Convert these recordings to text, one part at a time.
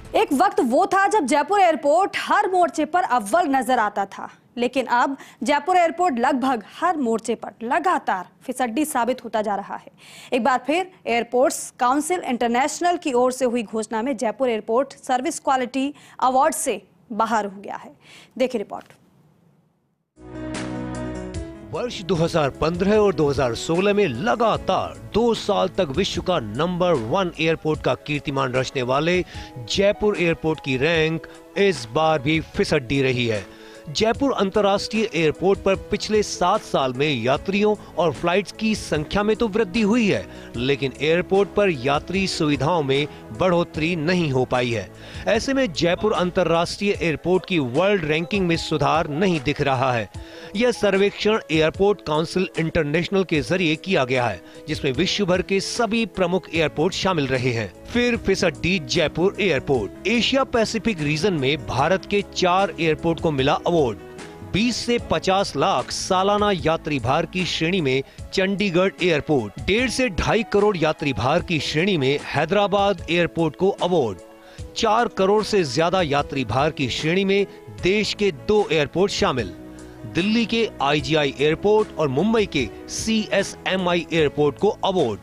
एक वक्त वो था जब जयपुर एयरपोर्ट हर मोर्चे पर अव्वल नजर आता था, लेकिन अब जयपुर एयरपोर्ट लगभग हर मोर्चे पर लगातार फिसड्डी साबित होता जा रहा है। एक बार फिर एयरपोर्ट्स काउंसिल इंटरनेशनल की ओर से हुई घोषणा में Jaipur airport service quality award से बाहर हो गया है। देखिए रिपोर्ट। वर्ष 2015 और 2016 में लगातार 2 साल तक विश्व का नंबर 1 एयरपोर्ट का कीर्तिमान रचने वाले जयपुर एयरपोर्ट की रैंक इस बार भी फिसड्डी रही है। जयपुर अंतर्राष्ट्रीय एयरपोर्ट पर पिछले 7 साल में यात्रियों और फ्लाइट्स की संख्या में तो वृद्धि हुई है, लेकिन एयरपोर्ट पर यात्री सुविधाओं में बढ़ोतरी नहीं हो पाई है। ऐसे में जयपुर अंतर्राष्ट्रीय एयरपोर्ट की वर्ल्ड रैंकिंग में सुधार नहीं दिख रहा है। यह सर्वेक्षण एयरपोर्ट काउंसिल इंटरनेशनल के जरिए किया गया है, जिसमें विश्व भर के सभी प्रमुख एयरपोर्ट शामिल रहे हैं। फिर फिसड्डी Jaipur airport. Asia Pacific region में भारत के 4 एयरपोर्ट को मिला अवार्ड। 20 से 50 लाख सालाना यात्री भार की श्रेणी में चंडीगढ़ एयरपोर्ट, 1.5 से 2.5 करोड़ यात्री भार की श्रेणी में हैदराबाद एयरपोर्ट को अवार्ड, 4 करोड़ से ज्यादा यात्री भार की श्रेणी में देश के 2 एयरपोर्ट शामिल, दिल्ली के IGI एयरपोर्ट और मुंबई के CSMI एयरपोर्ट को अवार्ड।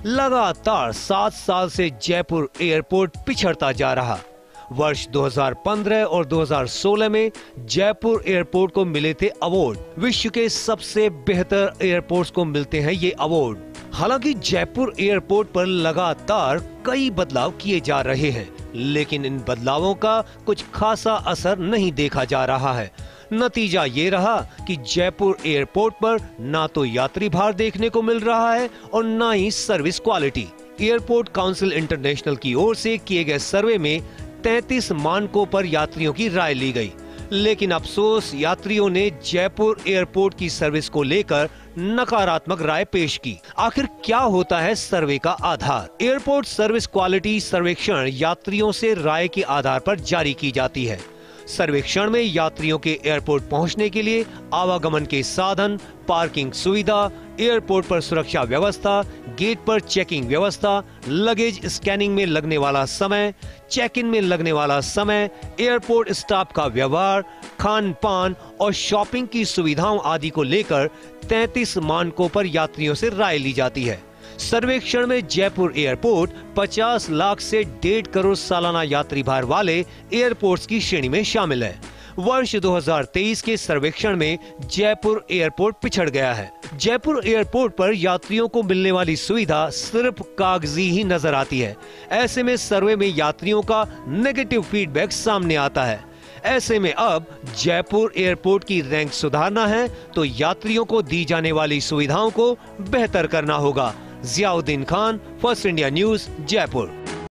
लगातार 7 साल से जयपुर एयरपोर्ट पिछड़ता जा रहा। वर्ष 2015 और 2016 में जयपुर एयरपोर्ट को मिले थे अवार्ड। विश्व के सबसे बेहतर एयरपोर्ट्स को मिलते हैं ये अवार्ड। हालांकि जयपुर एयरपोर्ट पर लगातार कई बदलाव किए जा रहे हैं, लेकिन इन बदलावों का कुछ खासा असर नहीं देखा जा रहा है। नतीजा ये रहा कि जयपुर एयरपोर्ट पर ना तो यात्री भार देखने को मिल रहा है और ना ही service quality. Airport council international की ओर से किए गए सर्वे में 33 मानकों पर यात्रियों की राय ली गई, लेकिन अफसोस यात्रियों ने जयपुर एयरपोर्ट की सर्विस को लेकर नकारात्मक राय पेश की। आखिर क्या होता है सर्वे का आधार? एयरपोर्ट सर्विस क्वालिटी सर्वेक्षण यात्रियों से राय के आधार पर जारी की जाती है। सर्वेक्षण में यात्रियों के एयरपोर्ट पहुंचने के लिए आवागमन के साधन, पार्किंग सुविधा, एयरपोर्ट पर सुरक्षा व्यवस्था, गेट पर चेकिंग व्यवस्था, लगेज स्कैनिंग में लगने वाला समय, चेक इन में लगने वाला समय, एयरपोर्ट स्टाफ का व्यवहार, खान पान और शॉपिंग की सुविधाओं आदि को लेकर 33 मानकों पर यात्रियों से राय ली जाती है। सर्वेक्षण में जयपुर एयरपोर्ट 50 लाख से 1.5 करोड़ सालाना यात्री भार वाले एयरपोर्ट्स की श्रेणी में शामिल है। वर्ष 2023 के सर्वेक्षण में जयपुर एयरपोर्ट पिछड़ गया है। जयपुर एयरपोर्ट पर यात्रियों को मिलने वाली सुविधा सिर्फ कागजी ही नजर आती है। ऐसे में सर्वे में यात्रियों का नेगेटिव फीडबैक सामने आता है। ऐसे में अब जयपुर एयरपोर्ट की रैंक सुधारना है तो यात्रियों को दी जाने वाली सुविधाओं को बेहतर करना होगा। Ziauddin Khan, first India news, Jaipur.